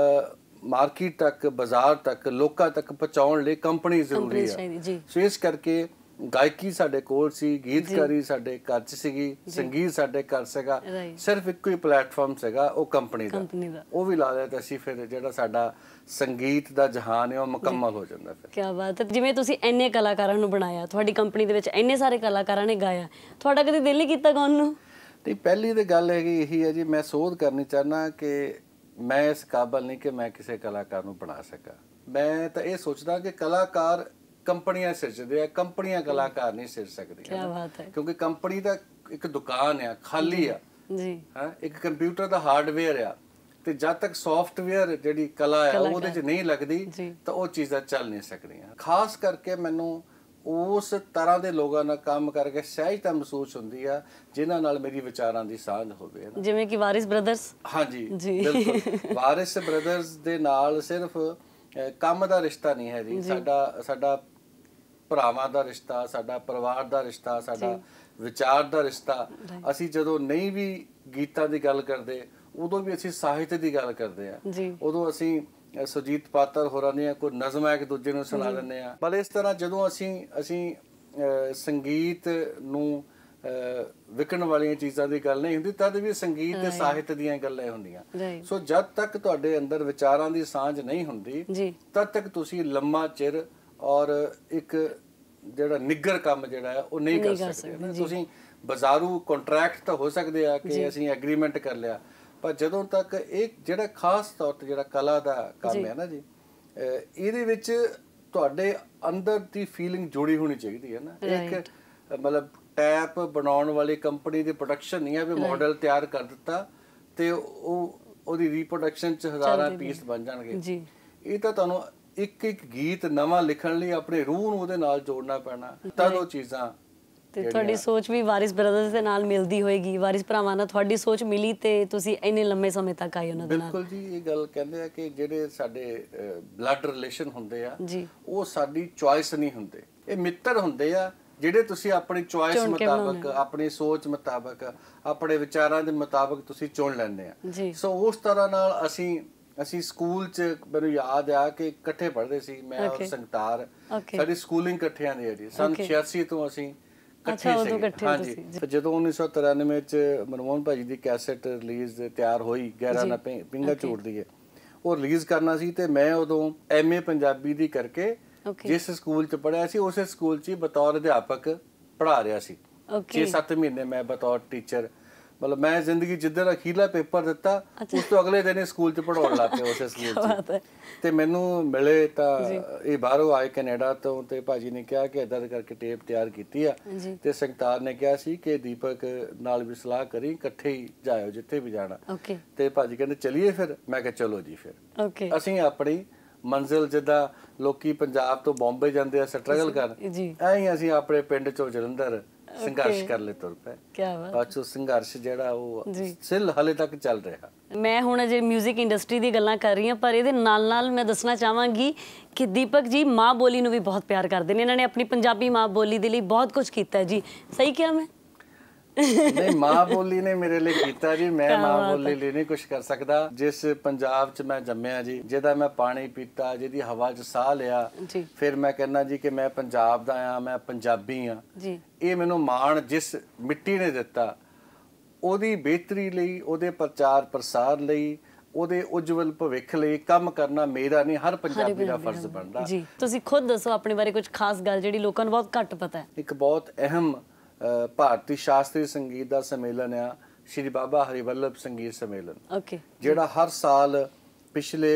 ਮਾਰਕੀਟ ਤੱਕ, ਬਾਜ਼ਾਰ ਤੱਕ, ਲੋਕਾਂ ਤੱਕ ਪਹੁੰਚਾਉਣ ਲਈ ਕੰਪਨੀ ਜ਼ਰੂਰੀ ਆ। ਸੋ ਇਸ ਕਰਕੇ ਗਾਇਕੀ ਸਾਡੇ ਕੋਲ ਸੀ, ਗੀਤਕਾਰੀ ਸਾਡੇ ਘਰ 'ਚ ਸੀਗੀ, ਸੰਗੀਤ ਸਾਡੇ ਘਰ ਸੀਗਾ, ਸਿਰਫ ਇੱਕੋ ਹੀ ਪਲੇਟਫਾਰਮ ਸੀਗਾ ਉਹ ਕੰਪਨੀ ਦਾ। ਉਹ ਵੀ ਲਾ ਲਿਆ ਤਾਂ ਅਸੀਂ ਫਿਰ ਜਿਹੜਾ ਸਾਡਾ ਸੰਗੀਤ ਦਾ ਜਹਾਨ ਹੈ ਉਹ ਮੁਕੰਮਲ ਹੋ ਜਾਂਦਾ। ਫਿਰ ਕੀ ਬਾਤ ਹੈ। ਜਿਵੇਂ ਤੁਸੀਂ ਇੰਨੇ ਕਲਾਕਾਰਾਂ ਨੂੰ ਬਣਾਇਆ, ਤੁਹਾਡੀ ਕੰਪਨੀ ਦੇ ਵਿੱਚ ਇੰਨੇ ਸਾਰੇ ਕਲਾਕਾਰਾਂ ਨੇ ਗਾਇਆ, ਤੁਹਾਡਾ ਕਦੇ ਦਿਲ ਨਹੀਂ ਕੀਤਾ ਗਾਉਣ ਨੂੰ? ਨਹੀਂ, ਪਹਿਲੀ ਤਾਂ ਗੱਲ ਹੈਗੀ ਇਹੀ ਹੈ ਜੀ, ਮੈਂ ਸੋਧ ਕਰਨੀ ਚਾਹੁੰਦਾ ਕਿ ਮੈਂ ਇਸ ਕਾਬਲ ਨਹੀਂ ਕਿ ਮੈਂ ਕਿਸੇ ਕਲਾਕਾਰ ਨੂੰ ਬਣਾ ਸਕਾਂ। ਮੈਂ ਤਾਂ ਇਹ ਸੋਚਦਾ ਕਿ ਕਲਾਕਾਰ ਕੰਪਨੀਆਂ ਸਿਰਜਦੇ ਆ, ਕੰਪਨੀਆਂ ਕਲਾਕਾਰ ਨਹੀਂ ਸਿਰਜ ਸਕਦੀਆਂ। ਕਿਉਂਕਿ ਕੰਪਨੀ ਦਾ ਇੱਕ ਦੁਕਾਨ ਆ, ਖਾਲੀ ਆ ਜੀ, ਇੱਕ ਕੰਪਿਊਟਰ ਦਾ ਹਾਰਡਵੇਅਰ ਆ, ਤੇ ਜਦ ਤੱਕ ਸੌਫਟਵੇਅਰ ਜਿਹੜੀ ਕਲਾ ਆ ਉਹਦੇ 'ਚ ਨਹੀਂ ਲੱਗਦੀ ਤਾਂ ਉਹ ਚੀਜ਼ਾਂ ਚੱਲ ਨਹੀਂ ਸਕਦੀਆਂ। ਖਾਸ ਕਰਕੇ ਮੈਨੂੰ ਉਸ ਤਰ੍ਹਾਂ ਦੇ ਲੋਕਾਂ ਨਾਲ ਕੰਮ ਕਰਕੇ ਸਹਿਜਤਾ ਮਹਿਸੂਸ ਹੁੰਦੀ ਆ ਜਿਨ੍ਹਾਂ ਨਾਲ ਮੇਰੀ ਵਿਚਾਰਾਂ ਦੀ ਸਾਂਝ ਹੋਵੇ, ਜਿਵੇਂ ਕਿ ਵਾਰਿਸ ਬ੍ਰਦਰਸ। ਹਾਂਜੀ ਬਿਲਕੁਲ, ਵਾਰਿਸ ਬ੍ਰਦਰਸ ਦੇ ਨਾਲ ਸਿਰਫ ਕੰਮ ਦਾ ਰਿਸ਼ਤਾ ਨਹੀਂ ਹੈ ਜੀ, ਸਾਡਾ ਭਰਾਵਾਂ ਦਾ ਰਿਸ਼ਤਾ, ਸਾਡਾ ਪਰਿਵਾਰ ਦਾ ਰਿਸ਼ਤਾ, ਸਾਡਾ ਵਿਚਾਰ ਦਾ ਰਿਸ਼ਤਾ। ਅਸੀਂ ਜਦੋਂ ਨਹੀਂ ਵੀ ਗੀਤਾਂ ਦੀ ਗੱਲ ਕਰਦੇ ਉਦੋਂ ਵੀ ਅਸੀਂ ਸਾਹਿਤ ਦੀ ਗੱਲ ਕਰਦੇ ਆ, ਉਦੋਂ ਅਸੀਂ ਸੁਰਜੀਤ ਪਾਤਰ ਹੋਰਾਂ ਦੀਆਂ ਕੋਈ ਨਜ਼ਮਾਂ ਇੱਕ ਦੂਜੇ ਨੂੰ ਸੁਣਾ ਦਿੰਦੇ ਆ। ਪਰ ਇਸ ਤਰ੍ਹਾਂ ਜਦੋਂ ਅਸੀਂ ਸੰਗੀਤ ਨੂੰ ਵਿਕਣ ਵਾਲੀਆਂ ਚੀਜ਼ਾਂ ਦੀ ਗੱਲ ਨਹੀਂ ਹੁੰਦੀ, ਤਦ ਵੀ ਸੰਗੀਤ ਤੇ ਸਾਹਿਤ ਦੀਆਂ ਗੱਲਾਂ ਹੁੰਦੀਆਂ। ਸੋ ਜਦ ਤੱਕ ਤੁਹਾਡੇ ਅੰਦਰ ਵਿਚਾਰਾਂ ਦੀ ਸਾਂਝ ਨਹੀਂ ਹੁੰਦੀ ਤਦ ਤੱਕ ਤੁਸੀਂ ਲੰਮਾ ਚਿਰ ਔਰ ਇੱਕ ਜਿਹੜਾ ਨਿੱਗਰ ਕੰਮ ਜਿਹੜਾ ਹੈ ਉਹ ਨਹੀਂ ਕਰ ਸਕਦੇ। ਤੁਸੀਂ ਬਾਜ਼ਾਰੂ ਕੰਟਰੈਕਟ ਤਾਂ ਹੋ ਸਕਦੇ ਆ ਕਿ ਅਸੀਂ ਐਗਰੀਮੈਂਟ ਕਰ ਲਿਆ, ਪਰ ਜਦੋਂ ਤੱਕ ਇਹ ਜਿਹੜਾ ਖਾਸ ਤੌਰ ਤੇ ਜਿਹੜਾ ਕਲਾ ਦਾ ਕੰਮ ਹੈ ਨਾ ਜੀ, ਇਹਦੇ ਵਿੱਚ ਤੁਹਾਡੇ ਅੰਦਰ ਦੀ ਫੀਲਿੰਗ ਜੁੜੀ ਹੋਣੀ ਚਾਹੀਦੀ ਹੈ ਨਾ। ਇੱਕ ਮਤਲਬ ਟੈਪ ਬਣਾਉਣ ਵਾਲੀ ਕੰਪਨੀ ਦੀ ਪ੍ਰੋਡਕਸ਼ਨ ਨਹੀਂ ਹੈ ਵੀ ਮਾਡਲ ਤਿਆਰ ਕਰ ਦਿੱਤਾ ਤੇ ਉਹਦੀ ਰੀਪਰੋਡਕਸ਼ਨ ਚ ਹਜ਼ਾਰਾਂ ਪੀਸ ਬਣ ਜਾਣਗੇ। ਇਹ ਤਾਂ ਤੁਹਾਨੂੰ ਇੱਕ ਇੱਕ ਗੀਤ ਨਵਾਂ ਲਿਖਣ ਲਈ ਆਪਣੇ ਰੂਹ ਨੂੰ ਉਹਦੇ ਨਾਲ ਜੋੜਨਾ ਪੈਣਾ, ਤਦ ਉਹ ਚੀਜ਼ਾਂ। ਤੇ ਤੁਹਾਡੀ ਸੋਚ ਵੀ ਵਾਰਿਸ ਬ੍ਰਦਰਜ਼ ਦੇ ਨਾਲ ਮਿਲਦੀ ਹੋਏਗੀ, ਵਾਰਿਸ ਭਰਾਵਾਂ ਨਾਲ ਤੁਹਾਡੀ ਸੋਚ ਮਿਲੀ ਤੇ ਤੁਸੀਂ ਇੰਨੇ ਲੰਮੇ ਸਮੇਂ ਤੱਕ ਆਏ ਉਹਨਾਂ ਦੇ ਨਾਲ। ਬਿਲਕੁਲ ਜੀ, ਇਹ ਗੱਲ ਕਹਿੰਦੇ ਆ ਕਿ ਜਿਹੜੇ ਸਾਡੇ ਬਲੱਡ ਰਿਲੇਸ਼ਨ ਹੁੰਦੇ ਆ ਉਹ ਸਾਡੀ ਚੁਆਇਸ ਨਹੀਂ ਹੁੰਦੇ, ਇਹ ਮਿੱਤਰ ਹੁੰਦੇ ਆ ਜਿਹੜੇ ਤੁਸੀਂ ਆਪਣੀ ਚੁਆਇਸ ਮੁਤਾਬਕ, ਆਪਣੀ ਸੋਚ ਮੁਤਾਬਕ, ਆਪਣੇ ਵਿਚਾਰਾਂ ਦੇ ਮੁਤਾਬਕ ਤੁਸੀਂ ਚੁਣ ਲੈਂਦੇ ਆ। ਸੋ ਉਸ ਤਰ੍ਹਾਂ ਨਾਲ ਅਸੀਂ ਸਕੂਲ ਚ, ਮੈਨੂੰ ਯਾਦ ਆ ਕਿ ਇਕੱਠੇ ਪੜ੍ਹਦੇ ਸੀ, ਮੈਂ ਔਰ ਸੰਗਤਾਰ, ਸਾਡੀ ਸਕੂਲਿੰਗ ਇਕੱਠਿਆਂ ਦੀ ਹੈ ਜੀ। ਸੰਨ 86 ਤੋਂ ਅਸੀਂ ਇਕੱਠੇ ਸੀ। ਹਾਂਜੀ, ਜਦੋਂ 1993 ਚ ਮਨਮੋਹਨ ਭਾਜੀ ਦੀ ਕੈਸੇਟ ਰਿਲੀਜ਼ ਤਿਆਰ ਹੋਈ, 11 ਨਾ ਪਿੰਗਾ ਝੂਟਦੀ ਹੈ, ਉਹ ਰਿਲੀਜ਼ ਕਰਨਾ ਸੀ ਤੇ ਮੈਂ ਉਦੋਂ MA ਪੰਜਾਬੀ ਦੀ ਕਰਕੇ ਜਿਸ ਸਕੂਲ ਚ ਪੜ੍ਹਿਆ ਸੀ ਉਸੇ ਸਕੂਲ ਚ ਬਤੌਰ ਅਧਿਆਪਕ ਪੜ੍ਹਾ ਰਿਹਾ ਸੀ। 6-7 ਮਹੀਨੇ ਮੈਂ ਬਤੌਰ ਟੀਚਰ, ਮਤਲਬ ਮੈਂ ਜ਼ਿੰਦਗੀ ਜਿੱਦਣ ਅਖੀਰਲਾ ਪੇਪਰ ਦਿੱਤਾ ਉਸ ਤੋਂ ਅਗਲੇ ਦਿਨ ਸਕੂਲ ਚ ਪੜਾਉਣ ਲੱਗ ਪਿਆ ਉਸੇ ਸਕੂਲ ਚ। ਤੇ ਮੈਨੂੰ ਮਿਲੇ ਤਾਂ ਇਹ ਬਾਹਰੋਂ ਆਏ ਕੈਨੇਡਾ ਤੋਂ, ਤੇ ਭਾਜੀ ਨੇ ਕਿਹਾ ਕਿ ਏਦਾਂ ਕਰਕੇ ਟੇਪ ਤਿਆਰ ਕੀਤੀ ਆ, ਤੇ ਸੰਗਤਾਰ ਨੇ ਕਿਹਾ ਸੀ ਕਿ ਦੀਪਕ ਨਾਲ ਵੀ ਸਲਾਹ ਕਰੀ, ਇਕੱਠੇ ਹੀ ਜਾਇਓ ਜਿੱਥੇ ਵੀ ਜਾਣਾ। ਤੇ ਭਾਜੀ ਕਹਿੰਦੇ ਚਲੀਏ ਫਿਰ, ਮੈਂ ਕਿਹਾ ਚਲੋ ਜੀ। ਫਿਰ ਅਸੀਂ ਆਪਣੀ ਮੰਜ਼ਿਲ, ਜਿੱਦਾਂ ਲੋਕੀ ਪੰਜਾਬ ਤੋਂ ਬੰਬੇ ਜਾਂਦੇ ਆ ਸਟਰਗਲ ਕਰਨ, ਐਂ ਹੀ ਅਸੀਂ ਆਪਣੇ ਪਿੰਡ ਚੋਂ ਜਲੰਧਰ ਸੰਘਰਸ਼ ਕਰ ਲੈ ਤੁਰ ਪਏ। ਬਾਅਦ ਸੰਘਰਸ਼ ਜਿਹੜਾ ਉਹ ਸਿਲ ਹਲੇ ਤੱਕ ਚੱਲ ਰਿਹਾ। ਮੈਂ ਹੁਣ ਅਜੇ 뮤직 ਇੰਡਸਟਰੀ ਦੀ ਗੱਲਾਂ ਕਰ ਰਹੀ ਹਾਂ, ਪਰ ਇਹਦੇ ਨਾਲ ਨਾਲ ਮੈਂ ਦੱਸਣਾ ਚਾਹਾਂਗੀ ਕਿ ਦੀਪਕ ਜੀ ਮਾਂ ਬੋਲੀ ਨੂੰ ਵੀ ਬਹੁਤ ਪਿਆਰ ਕਰਦੇ ਨੇ। ਇਹਨਾਂ ਨੇ ਆਪਣੀ ਪੰਜਾਬੀ ਮਾਂ ਬੋਲੀ ਦੇ ਲਈ ਬਹੁਤ ਕੁਝ ਕੀਤਾ ਜੀ, ਸਹੀ ਕਿਹਾ ਮੈਂ? ਨਹੀਂ, ਮਾਂ ਬੋਲੀ ਨੇ ਮੇਰੇ ਲਈ ਕੀਤਾ ਜੀ, ਮੈਂ ਮਾਂ ਬੋਲੀ ਲਈ ਨਹੀਂ ਕੁਝ ਕਰ ਸਕਦਾ। ਜਿਸ ਪੰਜਾਬ 'ਚ ਮੈਂ ਜੰਮਿਆ ਜੀ, ਜਿਹਦਾ ਮੈਂ ਪਾਣੀ ਪੀਤਾ, ਜਿਹਦੀ ਹਵਾ 'ਚ ਸਾਹ ਲਿਆ, ਫਿਰ ਮੈਂ ਕਹਿੰਦਾ ਜੀ ਕਿ ਮੈਂ ਪੰਜਾਬ ਦਾ ਆ, ਮੈਂ ਪੰਜਾਬੀ ਆ। ਇਹ ਮੈਨੂੰ ਮਾਣ ਜਿਸ ਮਿੱਟੀ ਨੇ ਦਿੱਤਾ, ਉਹਦੀ ਬਿਹਤਰੀ ਲਈ, ਉਹਦੇ ਪ੍ਰਚਾਰ ਪ੍ਰਸਾਰ ਲਈ, ਉਹਦੇ ਉਜਵਲ ਭਵਿੱਖ ਲਈ ਕੰਮ ਕਰਨਾ ਮੇਰਾ ਨਹੀਂ, ਹਰ ਪੰਜਾਬੀ ਦਾ ਫਰਜ਼ ਬਣਦਾ। ਜੀ, ਤੁਸੀਂ ਖੁਦ ਦੱਸੋ ਆਪਣੇ ਬਾਰੇ ਕੁਝ ਖਾਸ ਗੱਲ ਜਿਹੜੀ ਲੋਕਾਂ ਨੂੰ ਬਹੁਤ ਘੱਟ ਪਤਾ ਹੈ। ਇੱਕ ਬਹੁਤ ਅਹਿਮ ਭਾਰਤੀ ਸ਼ਾਸਤਰੀ ਸੰਗੀਤ ਦਾ ਸੰਮੇਲਨ ਆ ਸ਼੍ਰੀ ਬਾਬਾ ਹਰੀ ਵੱਲਭ ਸੰਗੀਤ ਸੰਮੇਲਨ, ਜਿਹੜਾ ਹਰ ਸਾਲ ਪਿਛਲੇ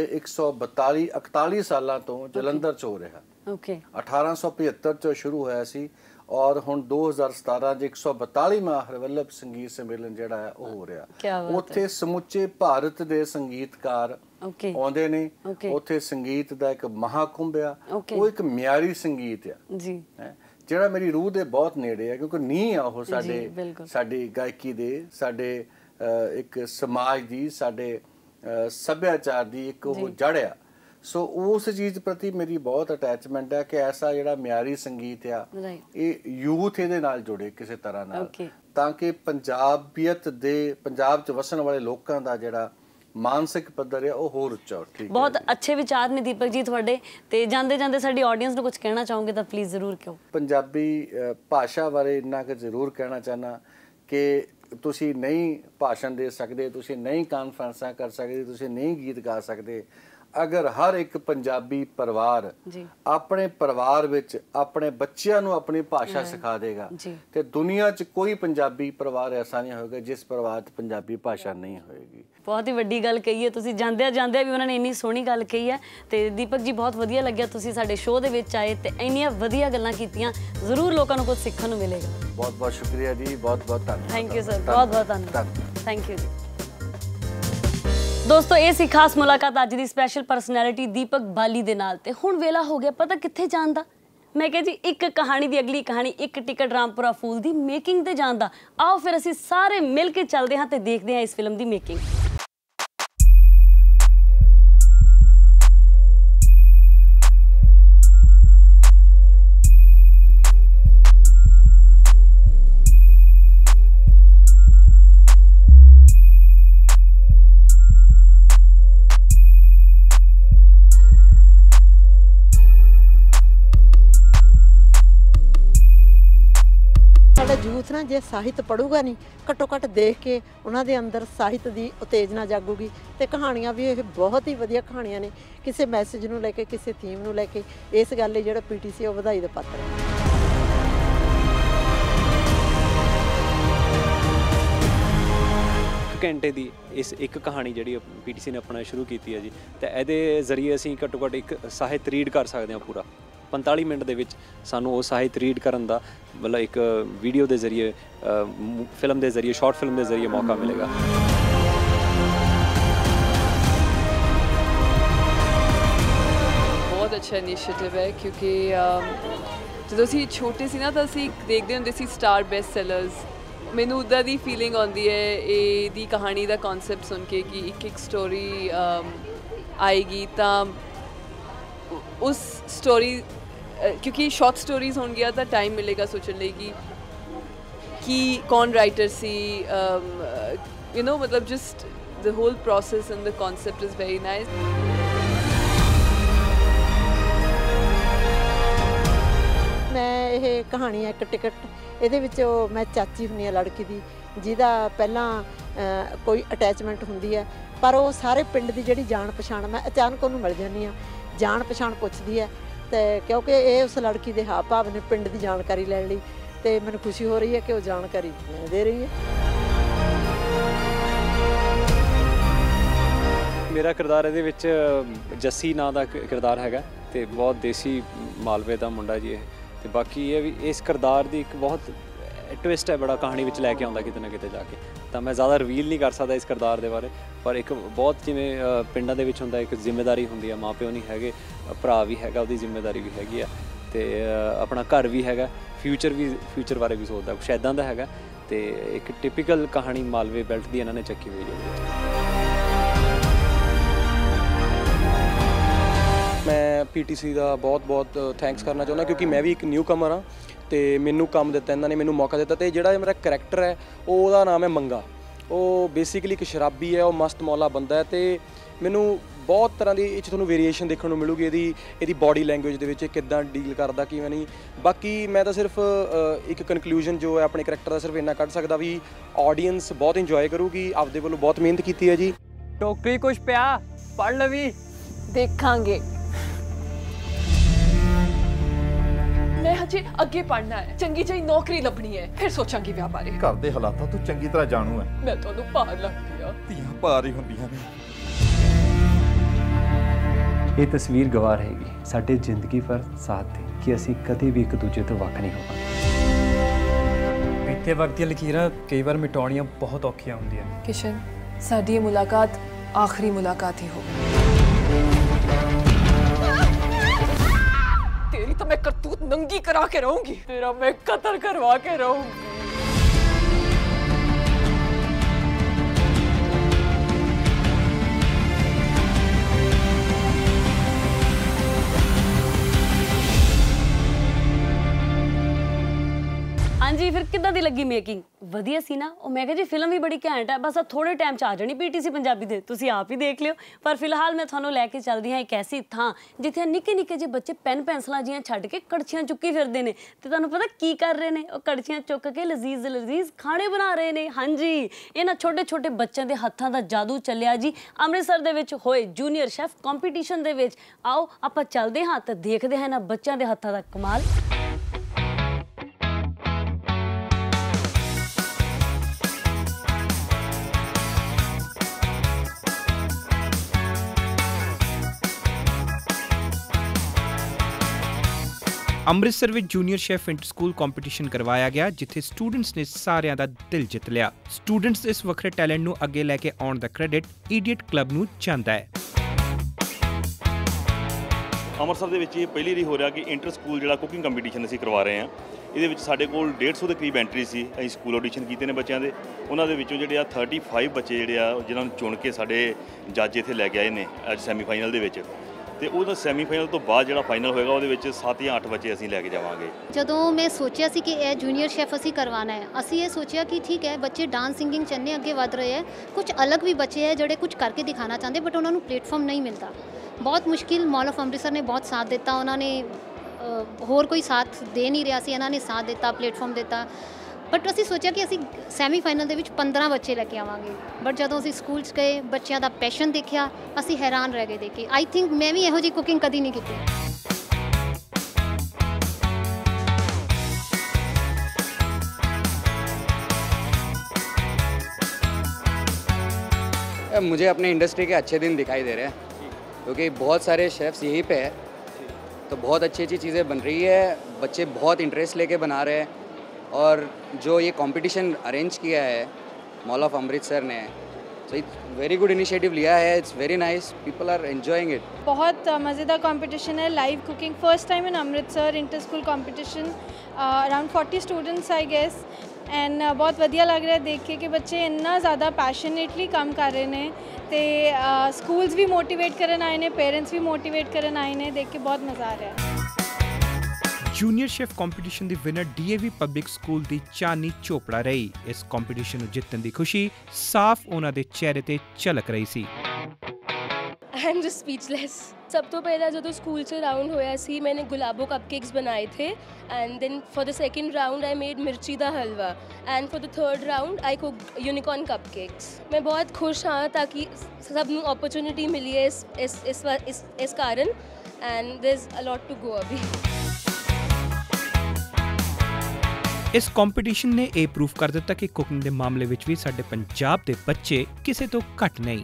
141 ਸਾਲਾਂ ਤੋਂ ਜਲੰਧਰ 'ਚ ਹੋ ਰਿਹਾ। 1875 'ਚ ਸ਼ੁਰੂ ਹੋਇਆ ਸੀ ਔਰ ਹੁਣ 2017 'ਚ 142ਵਾਂ ਹਰੀ ਵੱਲਭ ਸੰਗੀਤ ਸੰਮੇਲਨ ਜਿਹੜਾ ਹੈ ਉਹ ਹੋ ਰਿਹਾ। ਉੱਥੇ ਸਮੁੱਚੇ ਭਾਰਤ ਦੇ ਸੰਗੀਤਕਾਰ ਆਉਂਦੇ ਨੇ, ਉੱਥੇ ਸੰਗੀਤ ਦਾ ਇੱਕ ਮਹਾਕੁੰਭ ਆ, ਉਹ ਇੱਕ ਮਿਆਰੀ ਸੰਗੀਤ ਆ ਜਿਹੜਾ ਮੇਰੀ ਰੂਹ ਦੇ ਬਹੁਤ ਨੇੜੇ ਹੈ, ਕਿਉਂਕਿ ਨੀਂਹ ਆ ਉਹ ਸਾਡੀ ਗਾਇਕੀ ਦੇ, ਸਾਡੇ ਇੱਕ ਸਮਾਜ ਦੀ, ਸਾਡੇ ਸੱਭਿਆਚਾਰ ਦੀ ਇੱਕ ਉਹ ਜੜ ਆ। ਸੋ ਉਸ ਚੀਜ਼ ਪ੍ਰਤੀ ਮੇਰੀ ਬਹੁਤ ਅਟੈਚਮੈਂਟ ਹੈ ਕਿ ਐਸਾ ਜਿਹੜਾ ਮਿਆਰੀ ਸੰਗੀਤ ਆ, ਇਹ ਯੂਥ ਇਹਦੇ ਨਾਲ ਜੁੜੇ ਕਿਸੇ ਤਰ੍ਹਾਂ ਨਾਲ, ਤਾਂ ਕਿ ਪੰਜਾਬੀਅਤ ਦੇ, ਪੰਜਾਬ 'ਚ ਵਸਣ ਵਾਲੇ ਲੋਕਾਂ ਦਾ ਜਿਹੜਾ ਮਾਨਸਿਕ ਪੱਧਰ ਹੈ ਉਹ ਹੋਰ ਉੱਚਾ ਉੱਠੇ। ਬਹੁਤ ਅੱਛੇ ਵਿਚਾਰ ਨੇ ਦੀਪਕ ਜੀ ਤੁਹਾਡੇ, ਤੇ ਜਾਂਦੇ ਜਾਂਦੇ ਸਾਡੀ ਆਡੀਅנס ਨੂੰ ਕੁਝ ਕਹਿਣਾ ਚਾਹੋਗੇ ਤਾਂ ਪਲੀਜ਼ ਜ਼ਰੂਰ ਕਹੋ। ਪੰਜਾਬੀ ਭਾਸ਼ਾ ਬਾਰੇ ਇੰਨਾ ਕੁ ਜ਼ਰੂਰ ਕਹਿਣਾ ਚਾਹਨਾ ਕਿ ਤੁਸੀਂ ਨਹੀਂ ਭਾਸ਼ਣ ਦੇ ਸਕਦੇ, ਤੁਸੀਂ ਨਹੀਂ ਕਾਨਫਰੰਸਾਂ ਕਰ ਸਕਦੇ, ਤੁਸੀਂ ਨਹੀਂ ਗੀਤ ਗਾ ਸਕਦੇ, ਅਗਰ ਹਰ ਇੱਕ ਪੰਜਾਬੀ ਪਰਿਵਾਰ ਆਪਣੇ ਪਰਿਵਾਰ ਵਿੱਚ ਆਪਣੇ ਬੱਚਿਆਂ ਨੂੰ ਆਪਣੀ ਭਾਸ਼ਾ ਸਿਖਾ ਦੇਗਾ ਤੇ ਦੁਨੀਆ 'ਚ ਕੋਈ ਪੰਜਾਬੀ ਪਰਿਵਾਰ ਐਸਾ ਨਹੀਂ ਹੋਏਗਾ ਜਿਸ ਪਰਿਵਾਰ 'ਚ ਪੰਜਾਬੀ ਭਾਸ਼ਾ ਨਹੀਂ ਹੋਏਗੀ। ਬਹੁਤ ਹੀ ਵੱਡੀ ਗੱਲ ਕਹੀ ਹੈ ਤੁਸੀਂ, ਜਾਂਦਿਆਂ ਜਾਂਦਿਆਂ ਵੀ ਉਹਨਾਂ ਨੇ ਇੰਨੀ ਸੋਹਣੀ ਗੱਲ ਕਹੀ ਹੈ। ਤੇ ਦੀਪਕ ਜੀ ਬਹੁਤ ਵਧੀਆ ਲੱਗਿਆ ਤੁਸੀਂ ਸਾਡੇ ਸ਼ੋਅ ਦੇ ਵਿੱਚ ਆਏ ਤੇ ਇੰਨੀਆਂ ਵਧੀਆ ਗੱਲਾਂ ਕੀਤੀਆਂ, ਜ਼ਰੂਰ ਲੋਕਾਂ ਨੂੰ ਕੁਝ ਸਿੱਖਣ ਨੂੰ ਮਿਲੇਗਾ। ਬਹੁਤ ਬਹੁਤ ਸ਼ੁਕਰੀਆ ਜੀ, ਬਹੁਤ ਬਹੁਤ ਧੰਨਵਾਦ। ਥੈਂਕ ਯੂ ਸਰ, ਬਹੁਤ ਬਹੁਤ ਧੰਨਵਾਦ। ਥੈਂਕ ਯੂ ਜੀ। ਦੋਸਤੋ, ਇਹ ਸੀ ਖਾਸ ਮੁਲਾਕਾਤ ਅੱਜ ਦੀ ਸਪੈਸ਼ਲ ਪਰਸਨੈਲਿਟੀ ਦੀਪਕ ਬਾਲੀ ਦੇ ਨਾਲ। ਤੇ ਹੁਣ ਵੇਲਾ ਹੋ ਗਿਆ ਪਤਾ ਕਿੱਥੇ ਜਾਣ ਦਾ। ਮੈਂ ਕਿਹਾ ਜੀ ਇੱਕ ਕਹਾਣੀ ਦੀ ਅਗਲੀ ਕਹਾਣੀ, ਇੱਕ ਟਿਕਟ ਰਾਮਪੁਰਾ ਫੂਲ ਦੀ ਮੇਕਿੰਗ ਤੇ ਜਾਣ ਦਾ। ਆਓ ਫਿਰ ਅਸੀਂ ਸਾਰੇ ਮਿਲ ਕੇ ਚੱਲਦੇ ਹਾਂ ਤੇ ਦੇਖਦੇ ਹਾਂ ਇਸ ਫਿਲਮ ਦੀ ਮੇਕਿੰਗ। ਤਾਂ ਯੂਥ ਨਾ ਜੇ ਸਾਹਿਤ ਪੜ੍ਹੂਗਾ ਨਹੀਂ, ਘੱਟੋ ਘੱਟ ਦੇਖ ਕੇ ਉਹਨਾਂ ਦੇ ਅੰਦਰ ਸਾਹਿਤ ਦੀ ਉਤੇਜਨਾ ਜਾਗੂਗੀ। ਤੇ ਕਹਾਣੀਆਂ ਵੀ ਇਹ ਬਹੁਤ ਹੀ ਵਧੀਆ ਕਹਾਣੀਆਂ ਨੇ, ਕਿਸੇ ਮੈਸੇਜ ਨੂੰ ਲੈ ਕੇ, ਕਿਸੇ ਥੀਮ ਨੂੰ ਲੈ ਕੇ। ਇਸ ਗੱਲ ਲਈ ਜਿਹੜਾ PTC ਉਹ ਵਧਾਈ ਦਾ ਪਾਤਰ ਹੈ। ਘੰਟੇ ਦੀ ਇਸ ਇੱਕ ਕਹਾਣੀ ਜਿਹੜੀ PTC ਨੇ ਆਪਣਾ ਸ਼ੁਰੂ ਕੀਤੀ ਹੈ ਜੀ, ਤੇ ਇਹਦੇ ਜ਼ਰੀਏ ਅਸੀਂ ਘੱਟੋ ਘੱਟ ਇੱਕ ਸਾਹਿਤ ਰੀਡ ਕਰ ਸਕਦੇ ਹਾਂ ਪੂਰਾ 45 ਮਿੰਟ ਦੇ ਵਿੱਚ। ਸਾਨੂੰ ਉਹ ਸਾਹਿਤ ਰੀਡ ਕਰਨ ਦਾ ਮਤਲਬ ਇੱਕ ਵੀਡੀਓ ਦੇ ਜ਼ਰੀਏ, ਫਿਲਮ ਦੇ ਜ਼ਰੀਏ, ਸ਼ਾਰਟ ਫਿਲਮ ਦੇ ਜ਼ਰੀਏ ਮੌਕਾ ਮਿਲੇਗਾ। ਬਹੁਤ ਅੱਛਾ ਇਨੀਸ਼ੀਏਟਿਵ ਹੈ, ਕਿਉਂਕਿ ਜਦੋਂ ਅਸੀਂ ਛੋਟੇ ਸੀ ਨਾ ਤਾਂ ਅਸੀਂ ਦੇਖਦੇ ਹੁੰਦੇ ਸੀ ਸਟਾਰ ਬੈਸਟ ਸੈਲਰਸ। ਮੈਨੂੰ ਉੱਦਾਂ ਦੀ ਫੀਲਿੰਗ ਆਉਂਦੀ ਹੈ ਇਹਦੀ ਕਹਾਣੀ ਦਾ ਕਨਸੈਪਟ ਸੁਣ ਕੇ ਕਿ ਇੱਕ ਸਟੋਰੀ ਆਏਗੀ ਤਾਂ ਉਸ ਸਟੋਰੀ, ਕਿਉਂਕਿ ਸ਼ਾਰਟ ਸਟੋਰੀਜ਼ ਹੋਣਗੀਆਂ ਤਾਂ ਟਾਈਮ ਮਿਲੇਗਾ ਸੋਚਣ ਲਈ ਕਿ ਕੌਣ ਰਾਈਟਰ ਸੀ, ਯੂ ਨੋ, ਮਤਲਬ just the whole process and the concept is very nice. ਮੈਂ ਇਹ ਕਹਾਣੀ ਹੈ ਇੱਕ ਟਿਕਟ, ਇਹਦੇ ਵਿੱਚ ਮੈਂ ਚਾਚੀ ਹੁੰਦੀ ਹਾਂ ਲੜਕੀ ਦੀ, ਜਿਹਦਾ ਪਹਿਲਾਂ ਕੋਈ ਅਟੈਚਮੈਂਟ ਹੁੰਦੀ ਹੈ, ਪਰ ਉਹ ਸਾਰੇ ਪਿੰਡ ਦੀ ਜਿਹੜੀ ਜਾਣ ਪਛਾਣ, ਮੈਂ ਅਚਾਨਕ ਉਹਨੂੰ ਮਿਲ ਜਾਂਦੀ ਹਾਂ, ਜਾਣ ਪਛਾਣ ਪੁੱਛਦੀ ਹੈ, ਤੇ ਕਿਉਂਕਿ ਇਹ ਉਸ ਲੜਕੀ ਦੇ ਹਾਵ ਭਾਵ ਨੇ ਪਿੰਡ ਦੀ ਜਾਣਕਾਰੀ ਲੈਣ ਲਈ, ਤੇ ਮੈਨੂੰ ਖੁਸ਼ੀ ਹੋ ਰਹੀ ਹੈ ਕਿ ਉਹ ਜਾਣਕਾਰੀ ਦੇ ਰਹੀ ਹੈ। ਮੇਰਾ ਕਿਰਦਾਰ ਇਹਦੇ ਵਿੱਚ ਜੱਸੀ ਨਾਂ ਦਾ ਕਿਰਦਾਰ ਹੈਗਾ, ਤੇ ਬਹੁਤ ਦੇਸੀ ਮਾਲਵੇ ਦਾ ਮੁੰਡਾ ਜੀ ਇਹ। ਤੇ ਬਾਕੀ ਇਹ ਵੀ ਇਸ ਕਿਰਦਾਰ ਦੀ ਇੱਕ ਬਹੁਤ ਟਵਿਸਟ ਹੈ, ਬੜਾ ਕਹਾਣੀ ਵਿੱਚ ਲੈ ਕੇ ਆਉਂਦਾ ਕਿਤੇ ਨਾ ਕਿਤੇ ਜਾ ਕੇ। ਤਾਂ ਮੈਂ ਜ਼ਿਆਦਾ ਰਿਵੀਲ ਨਹੀਂ ਕਰ ਸਕਦਾ ਇਸ ਕਿਰਦਾਰ ਦੇ ਬਾਰੇ, ਪਰ ਇੱਕ ਬਹੁਤ ਜਿਵੇਂ ਪਿੰਡਾਂ ਦੇ ਵਿੱਚ ਹੁੰਦਾ, ਇੱਕ ਜ਼ਿੰਮੇਵਾਰੀ ਹੁੰਦੀ ਹੈ, ਮਾਂ ਪਿਓ ਨਹੀਂ ਹੈਗੇ, ਭਰਾ ਵੀ ਹੈਗਾ, ਉਹਦੀ ਜ਼ਿੰਮੇਵਾਰੀ ਵੀ ਹੈਗੀ ਆ, ਤੇ ਆਪਣਾ ਘਰ ਵੀ ਹੈਗਾ, ਫਿਊਚਰ ਬਾਰੇ ਵੀ ਸੋਚਦਾ, ਕੁਛ ਇੱਦਾਂ ਦਾ ਹੈਗਾ। ਤੇ ਇੱਕ ਟਿਪੀਕਲ ਕਹਾਣੀ ਮਾਲਵੇ ਬੈਲਟ ਦੀ ਇਹਨਾਂ ਨੇ ਚੱਕੀ ਹੋਈ ਹੈ। ਮੈਂ PTC ਦਾ ਬਹੁਤ ਥੈਂਕਸ ਕਰਨਾ ਚਾਹੁੰਦਾ, ਕਿਉਂਕਿ ਮੈਂ ਵੀ ਇੱਕ ਨਿਊ ਕਮਰ ਹਾਂ ਤੇ ਮੈਨੂੰ ਕੰਮ ਦਿੱਤਾ ਇਹਨਾਂ ਨੇ, ਮੈਨੂੰ ਮੌਕਾ ਦਿੱਤਾ। ਤੇ ਜਿਹੜਾ ਮੇਰਾ ਕਰੈਕਟਰ ਹੈ ਉਹਦਾ ਨਾਮ ਹੈ ਮੰਗਾ। ਉਹ ਬੇਸਿਕਲੀ ਇੱਕ ਸ਼ਰਾਬੀ ਹੈ, ਉਹ ਮਸਤ ਮੌਲਾ ਬੰਦਾ ਹੈ, ਤੇ ਮੈਨੂੰ ਬਹੁਤ ਤਰ੍ਹਾਂ ਦੀ ਇਹ 'ਚ ਤੁਹਾਨੂੰ ਵੇਰੀਏਸ਼ਨ ਦੇਖਣ ਨੂੰ ਮਿਲੂਗੀ ਇਹਦੀ ਬਾਡੀ ਲੈਂਗੁਏਜ ਦੇ ਵਿੱਚ, ਕਿੱਦਾਂ ਡੀਲ ਕਰਦਾ ਕਿਵੇਂ ਨਹੀਂ। ਬਾਕੀ ਮੈਂ ਤਾਂ ਸਿਰਫ ਇੱਕ ਕਨਕਲੂਜਨ ਜੋ ਹੈ ਆਪਣੇ ਕਰੈਕਟਰ ਦਾ ਸਿਰਫ ਇੰਨਾ ਕੱਢ ਸਕਦਾ ਵੀ ਆਡੀਅנס ਬਹੁਤ ਇੰਜੋਏ ਕਰੂਗੀ। ਆਪਦੇ ਵੱਲੋਂ ਬਹੁਤ ਮਿਹਨਤ ਕੀਤੀ ਹੈ ਜੀ। ਟੋਕਰੀ ਕੁਛ ਪਿਆ ਪੜ ਲਵੀ, ਦੇਖਾਂਗੇ। ਮੈਂ ਹਜੇ ਅੱਗੇ ਪੜ੍ਹਨਾ ਹੈ, ਚੰਗੀ ਜਿਹੀ ਨੌਕਰੀ ਲੱਭਣੀ ਹੈ, ਫਿਰ ਸੋਚਾਂਗੀ ਵਿਆਹ ਬਾਰੇ। ਘਰ ਦੇ ਹਾਲਾਤਾਂ ਤੋਂ ਚੰਗੀ ਤਰ੍ਹਾਂ ਜਾਣੂ ਹੈ। ਮੈਂ ਤੁਹਾਨੂੰ ਭਾਰ ਲੱਗਦੀ ਆ। ਧੀਆਂ ਭਾਰ ਹੀ ਹੁੰਦੀਆਂ ਨੇ। ਇਹ ਤਸਵੀਰ ਗਵਾਹ ਰਹੇਗੀ ਸਾਡੇ ਜ਼ਿੰਦਗੀ ਭਰ ਸਾਥ ਦੀ, ਕਿ ਅਸੀਂ ਕਦੇ ਵੀ ਇੱਕ ਦੂਜੇ ਤੋਂ ਵੱਖ ਨਹੀਂ ਹੋਵਾਂਗੇ। ਬੀਤੇ ਵਕਤ ਦੀਆਂ ਲਕੀਰਾਂ ਕਈ ਵਾਰ ਮਿਟਾਉਣੀਆਂ ਬਹੁਤ ਔਖੀਆਂ ਹੁੰਦੀਆਂ ਨੇ। ਕਿਸ਼ਨ, ਸਾਡੀ ਇਹ ਮੁਲਾਕਾਤ ਆਖਰੀ ਮੁਲਾਕਾਤ ਹੀ ਹੋਵੇ। तेरी तो मैं करतूत नंगी करा के रहूंगी, तेरा मैं कत्ल करवा के रहूंगी। ਹਾਂਜੀ, ਫਿਰ ਕਿੱਦਾਂ ਦੀ ਲੱਗੀ ਮੇਕਿੰਗ? ਵਧੀਆ ਸੀ ਨਾ? ਉਹ ਮੈਂ ਕਿਹਾ ਜੀ ਫਿਲਮ ਵੀ ਬੜੀ ਘੈਂਟ ਹੈ, ਬਸ ਆ ਥੋੜੇ ਟਾਈਮ 'ਚ ਆ ਜਾਣੀ PTC ਪੰਜਾਬੀ ਦੇ, ਤੁਸੀਂ ਆਪ ਹੀ ਦੇਖ ਲਿਓ। ਪਰ ਫਿਲਹਾਲ ਮੈਂ ਤੁਹਾਨੂੰ ਲੈ ਕੇ ਚੱਲਦੀ ਹਾਂ ਇੱਕ ਐਸੀ ਥਾਂ ਜਿੱਥੇ ਨਿੱਕੇ ਨਿੱਕੇ ਜਿਹੇ ਬੱਚੇ ਪੈਨ ਪੈਨਸਲਾਂ ਜਿਹੀਆਂ ਛੱਡ ਕੇ ਕੜਛੀਆਂ ਚੁੱਕੀ ਫਿਰਦੇ ਨੇ, ਤੇ ਤੁਹਾਨੂੰ ਪਤਾ ਕੀ ਕਰ ਰਹੇ ਨੇ? ਉਹ ਕੜਛੀਆਂ ਚੁੱਕ ਕੇ ਲਜ਼ੀਜ਼ ਖਾਣੇ ਬਣਾ ਰਹੇ ਨੇ। ਹਾਂਜੀ, ਇਹਨਾਂ ਛੋਟੇ ਛੋਟੇ ਬੱਚਿਆਂ ਦੇ ਹੱਥਾਂ ਦਾ ਜਾਦੂ ਚੱਲਿਆ ਜੀ ਅੰਮ੍ਰਿਤਸਰ ਦੇ ਵਿੱਚ ਹੋਏ ਜੂਨੀਅਰ ਸ਼ੈਫ ਕੰਪੀਟੀਸ਼ਨ ਦੇ ਵਿੱਚ। ਆਓ ਆਪਾਂ ਚੱਲਦੇ ਹਾਂ ਤੇ ਦੇਖਦੇ ਹਾਂ ਇਹਨਾਂ ਬੱਚਿਆਂ ਦੇ ਹੱਥਾਂ ਦਾ ਕਮਾਲ। ਅੰਮ੍ਰਿਤਸਰ ਵਿੱਚ junior chef inter school competition ਕਰਵਾਇਆ ਗਿਆ, ਜਿੱਥੇ ਸਟੂਡੈਂਟਸ ਨੇ ਸਾਰਿਆਂ ਦਾ ਦਿਲ ਜਿੱਤ ਲਿਆ। ਸਟੂਡੈਂਟਸ ਇਸ ਵੱਖਰੇ ਟੈਲੈਂਟ ਨੂੰ ਅੱਗੇ ਲੈ ਕੇ ਆਉਣ ਦਾ ਕ੍ਰੈਡਿਟ ਇਡੀਅਟ ਕਲੱਬ ਨੂੰ ਜਾਂਦਾ ਹੈ। ਅੰਮ੍ਰਿਤਸਰ ਦੇ ਵਿੱਚ ਇਹ ਪਹਿਲੀ ਵਾਰੀ ਹੋ ਰਿਹਾ ਕਿ ਇੰਟਰ ਸਕੂਲ ਜਿਹੜਾ ਕੁਕਿੰਗ ਕੰਪੀਟੀਸ਼ਨ ਅਸੀਂ ਕਰਵਾ ਰਹੇ ਹਾਂ। ਇਹਦੇ ਵਿੱਚ ਸਾਡੇ ਕੋਲ 150 ਦੇ ਕਰੀਬ ਐਂਟਰੀ ਸੀ। ਅਸੀਂ ਸਕੂਲ ਆਡੀਸ਼ਨ ਕੀਤੇ ਨੇ ਬੱਚਿਆਂ ਦੇ, ਉਹਨਾਂ ਦੇ ਵਿੱਚੋਂ ਜਿਹੜੇ ਆ 35 ਬੱਚੇ ਜਿਹੜੇ ਆ ਜਿਨ੍ਹਾਂ ਨੂੰ ਚੁਣ ਕੇ ਸਾਡੇ ਜੱਜ ਇੱਥੇ ਲੈ ਕੇ ਆਏ ਨੇ ਅੱਜ ਸੈਮੀਫਾਈਨਲ ਦੇ ਵਿੱਚ। ਤੇ ਉਹਦਾ ਸੈਮੀਫਾਈਨਲ ਤੋਂ ਬਾਅਦ ਜਿਹੜਾ ਫਾਈਨਲ ਹੋਏਗਾ ਉਹਦੇ ਵਿੱਚ 7 ਜਾਂ 8 ਬੱਚੇ ਅਸੀਂ ਲੈ ਕੇ ਜਾਵਾਂਗੇ। ਜਦੋਂ ਮੈਂ ਸੋਚਿਆ ਸੀ ਕਿ ਇਹ ਜੂਨੀਅਰ ਸ਼ੈਫ ਅਸੀਂ ਕਰਵਾਉਣਾ ਹੈ, ਅਸੀਂ ਇਹ ਸੋਚਿਆ ਕਿ ਠੀਕ ਹੈ ਬੱਚੇ ਡਾਂਸ ਸਿੰਗਿੰਗ 'ਚ ਇੰਨੇ ਅੱਗੇ ਵੱਧ ਰਹੇ ਹੈ, ਕੁਝ ਅਲੱਗ ਵੀ ਬੱਚੇ ਹੈ ਜਿਹੜੇ ਕੁਝ ਕਰਕੇ ਦਿਖਾਣਾ ਚਾਹੁੰਦੇ, ਬਟ ਉਹਨਾਂ ਨੂੰ ਪਲੇਟਫਾਰਮ ਨਹੀਂ ਮਿਲਦਾ। ਬਹੁਤ ਮੁਸ਼ਕਿਲ ਮਾਲ ਆਫ ਅੰਮ੍ਰਿਤਸਰ ਨੇ ਬਹੁਤ ਸਾਥ ਦਿੱਤਾ, ਉਹਨਾਂ ਨੇ ਹੋਰ ਕੋਈ ਸਾਥ ਦੇ ਨਹੀਂ ਰਿਹਾ ਸੀ, ਇਹਨਾਂ ਨੇ ਸਾਥ ਦਿੱਤਾ, ਪਲੇਟਫਾਰਮ ਦਿੱਤਾ। ਬਟ ਅਸੀਂ ਸੋਚਿਆ ਕਿ ਅਸੀਂ ਸੈਮੀਫਾਈਨਲ ਦੇ ਵਿੱਚ 15 ਬੱਚੇ ਲੈ ਕੇ ਆਵਾਂਗੇ, ਬਟ ਜਦੋਂ ਅਸੀਂ ਸਕੂਲ 'ਚ ਗਏ ਬੱਚਿਆਂ ਦਾ ਪੈਸ਼ਨ ਦੇਖਿਆ ਅਸੀਂ ਹੈਰਾਨ ਰਹਿ ਗਏ ਦੇਖ ਕੇ। ਆਈ ਥਿੰਕ ਮੈਂ ਵੀ ਇਹੋ ਜਿਹੀ ਕੁਕਿੰਗ ਕਦੀ ਨਹੀਂ ਕੀਤੀ। मुझे अपने इंडस्ट्री के अच्छे दिन दिखाई दे रहे हैं क्योंकि बहुत सारे शेफ्स यहीं पे है, तो बहुत अच्छी अच्छी चीज़ें बन रही है, बच्चे बहुत इंटरेस्ट लेके बना रहे हैं। और जो ये कंपटीशन अरेंज किया है मॉल ऑफ अमृतसर ने, तो इट्स वेरी गुड इनिशिएटिव लिया है, it's very nice, people are enjoying it. बहुत मज़ेदार कंपटीशन है, live cooking first time in Amritsar, inter school competition, around 40 students I guess, and बहुत वधिया लग रहा है देख के कि बच्चे इन्ना ज़्यादा पैशनेटली काम कर रहे हैं, तो स्कूल्स भी मोटिवेट करन आए ने, पेरेंट्स भी मोटिवेट करन आए ने, देख के बहुत मज़ा आ रहा है। जूनियर शेफ कंपटीशन दी विनर DAV पब्लिक स्कूल दी चानी चोपड़ा रही। इस कंपटीशन नूं जितण दी खुशी साफ उन्हां दे चेहरे ते झलक रही सी। I am just speechless. सब तो पहला जो स्कूल से राउंड होया सी, मैंने गुलाबो कपकेक्स बनाए थे, and then for the second round I made मिर्ची दा हलवा, and for the third round I cook unicorn cupcakes. मैं बहुत खुश हाँ ताकि सब नूं अपॉर्चुनिटी मिली है इस कारण, and there is a lot to go अभी। इस कंपटीशन ने यह प्रूव कर दिता कि कुकिंग के मामले विच भी साडे पंजाब के बच्चे किसी तो घट नहीं।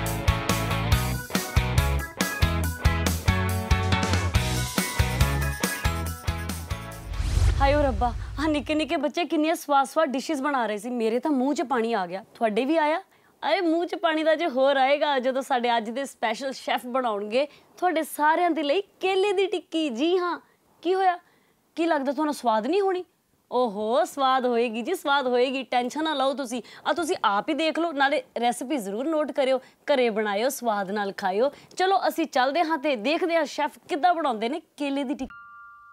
हायो रब्बा, हाँ निक्के निक्के बच्चे किन्नियां स्वाद स्वाद डिशेस बना रहे सी, मेरे तो मूँह च पानी आ गया, तुहाडे भी आया? अरे मूँह च पानी का जो होर आएगा जो साडे अज दे स्पैशल शैफ बनाउणगे तुहाडे सारिਆਂ दे लई केले दी टिक्की। जी हाँ, की होया? की लगदा तुहानूं स्वाद नहीं होनी? ओहो स्वाद होएगी जी, स्वाद होएगी, टेंशन ना लो तुसी। तुसी आप ही देख लो, नाले रेसिपी जरूर नोट करियो, घरे बनायो, स्वाद नाल खाओ। चलो असी चलदे हाँ ते देखदे हाँ शैफ किद्दां बनाउंदे ने केले दी टिक्की।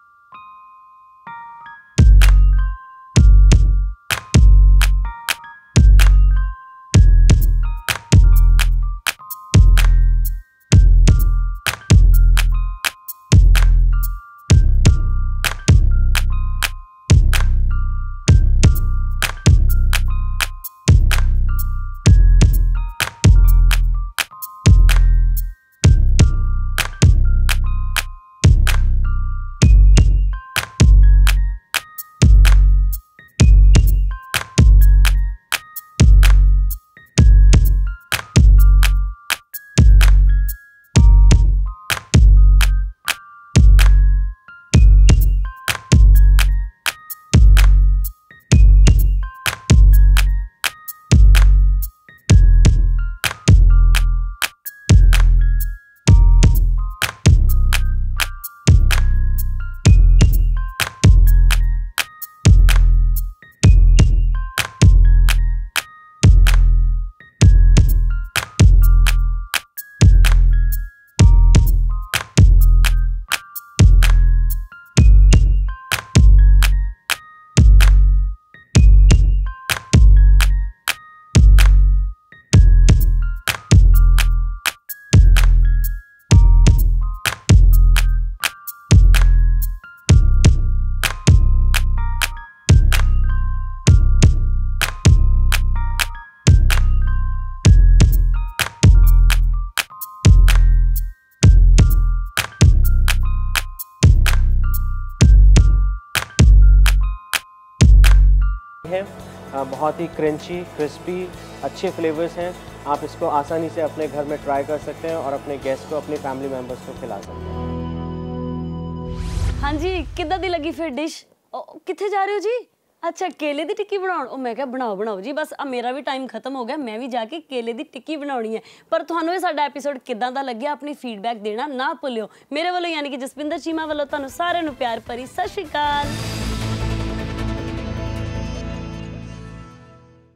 बहुत ही क्रंची, क्रिस्पी, अच्छे फ्लेवर्स हैं। आप इसको आसानी से अपने घर में ट्राई कर सकते हैं और अपने गेस्ट को, अपने फैमिली मेम्बर्स को खिला सकते हैं। हाँ जी, किद्दां दी लगी फिर डिश? कित्थे जा रहे हो जी? अच्छा केले दी टिक्की बनाओ। मैं क्या बनाओ बनाओ जी, बस अब मेरा भी टाइम खत्म हो गया, मैं भी जाके केले दी टिक्की बनानी है। पर तुहानूं साडा एपीसोड किद्दां दा लग्गिया अपनी फीडबैक देना ना भुल्लिओ। मेरे वालों यानी कि जसविंदर चीमा वालों तुहानूं सारिआं नूं प्यार भरी सत श्री अकाल।